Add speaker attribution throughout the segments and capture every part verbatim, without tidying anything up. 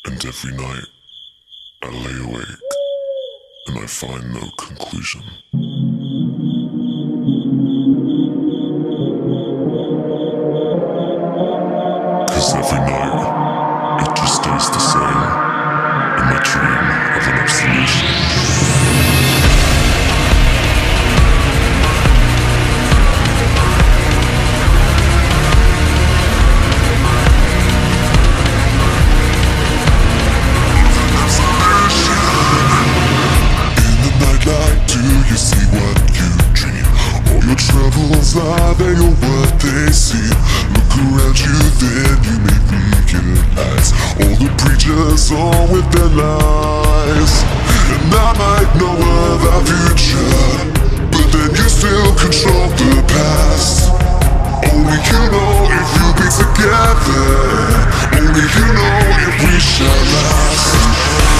Speaker 1: And every night I lay awake and I find no conclusion. Cause every night it just stays the same in my dream of an absolution. You see what you dream. All your troubles are they or what they seem. Look around you, then you may realize all the preachers are with their lies. And I might know of our future, but then you still control the past. Only you know if you'll be together. Only you know if we shall last.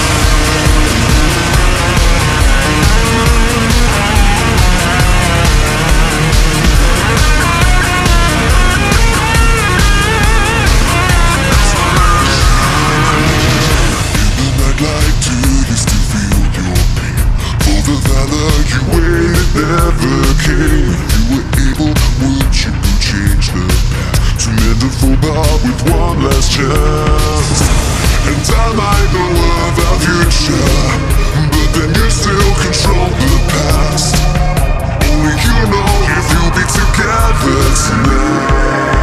Speaker 1: Never came. If you were able, would you change the past to mend a faux pas with one last chance? And I might know of our future, but then you still control the past. Only you know if you'll be together tonight.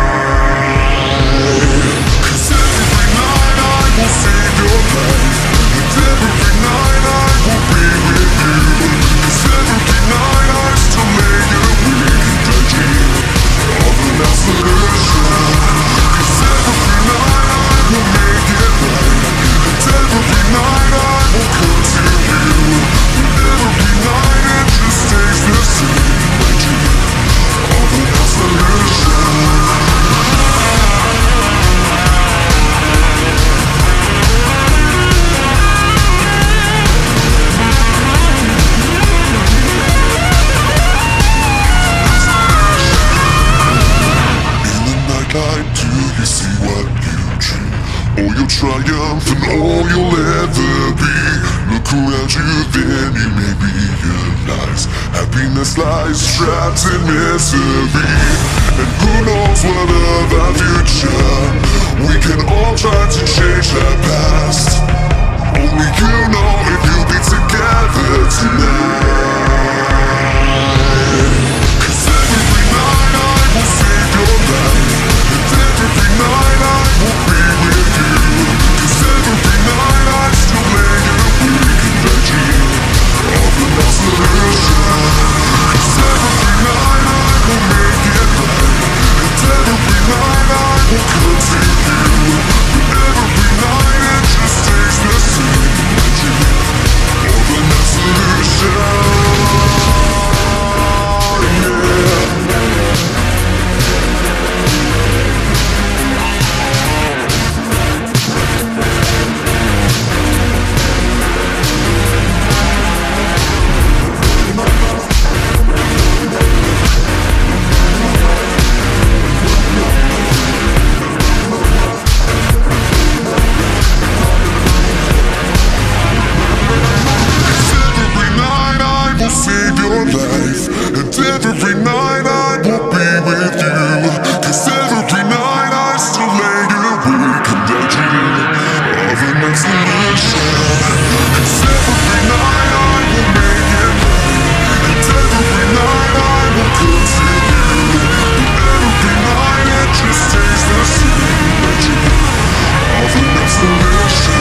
Speaker 1: Cause every night I will save your life, and every night I will be with you. Cause every night I still lay awake and I dream of an absolution. Cause every night I will make it right, and every night I will come to you. But every night it just stays the same. I dream of an absolution. Do you see what you dream? All your triumph and all you'll ever be. Look around you, then you may realize happiness lies trapped in misery. And who knows what of our future? We can all try to change our past. Only you know if you'll be together tonight. Cause every night I will save your life, and every night I will be with you. Cause every night I still lay awake and I dream of an absolution. Cause every night I will make it right, and every night I will come to you. But every night it just stays the same. I dream of an absolution. Save your life, and every night I will be with you. Cause every night I still lay awake and I dream of an absolution. Cause every night I will make it right, and every night I will come to you. But every night it just stays the same. I dream of an absolution.